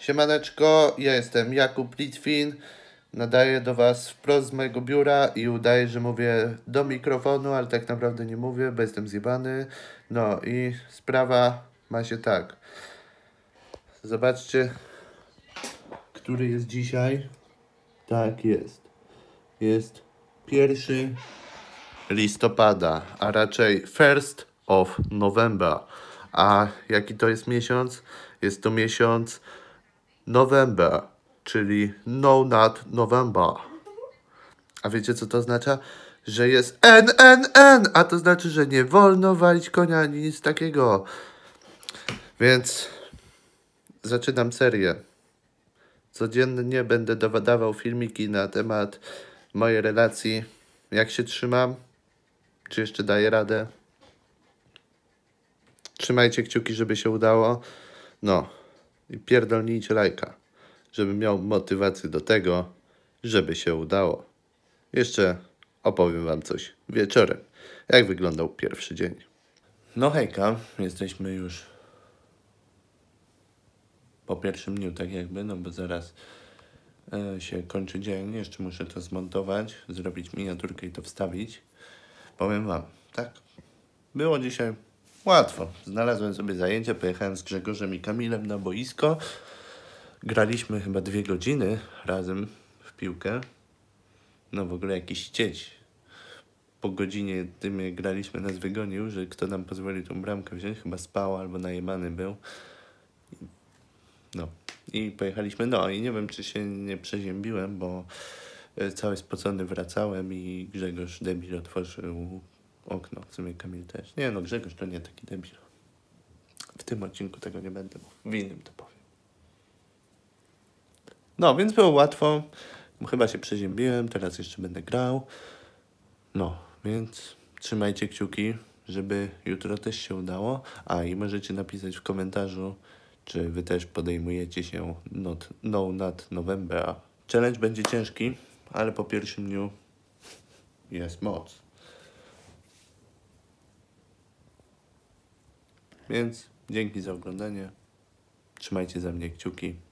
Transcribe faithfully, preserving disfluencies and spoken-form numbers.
Siemaneczko, ja jestem Jakub Litwin. Nadaję do Was wprost z mojego biura i udaję, że mówię do mikrofonu, ale tak naprawdę nie mówię, bo jestem zjebany. No i sprawa ma się tak. Zobaczcie, który jest dzisiaj. Tak jest. Jest pierwszy listopada, a raczej first of November. A jaki to jest miesiąc? Jest to miesiąc November, czyli No Nut November. A wiecie co to oznacza? Że jest N N N, a to znaczy, że nie wolno walić konia ani nic takiego. Więc zaczynam serię. Codziennie będę dawał filmiki na temat mojej relacji. Jak się trzymam? Czy jeszcze daję radę? Trzymajcie kciuki, żeby się udało. No. I pierdolnijcie lajka, żebym miał motywację do tego, żeby się udało. Jeszcze opowiem wam coś wieczorem, jak wyglądał pierwszy dzień. No hejka, jesteśmy już po pierwszym dniu, tak jakby, no bo zaraz e, się kończy dzień. Jeszcze muszę to zmontować, zrobić miniaturkę i to wstawić. Powiem wam, tak, było dzisiaj łatwo. Znalazłem sobie zajęcie, pojechałem z Grzegorzem i Kamilem na boisko. Graliśmy chyba dwie godziny razem w piłkę. No w ogóle jakiś cieć. Po godzinie tym jak graliśmy nas wygonił, że kto nam pozwolił tą bramkę wziąć. Chyba spał albo najebany był. No i pojechaliśmy. No i nie wiem czy się nie przeziębiłem, bo cały spocony wracałem i Grzegorz debil otworzył okno. W sumie Kamil też. Nie no, Grzegorz to nie taki debil. W tym odcinku tego nie będę mówił. W innym to powiem. No, więc było łatwo. Chyba się przeziębiłem. Teraz jeszcze będę grał. No, więc trzymajcie kciuki, żeby jutro też się udało. A i możecie napisać w komentarzu, czy wy też podejmujecie się not, No Nut November. Challenge będzie ciężki, ale po pierwszym dniu jest moc. Więc dzięki za oglądanie. Trzymajcie za mnie kciuki.